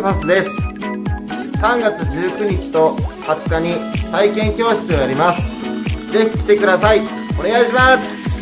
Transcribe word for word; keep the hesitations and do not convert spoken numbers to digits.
サスです。さんがつじゅうくにちとはつかに体験教室をやります。ぜひ来てください。お願いします。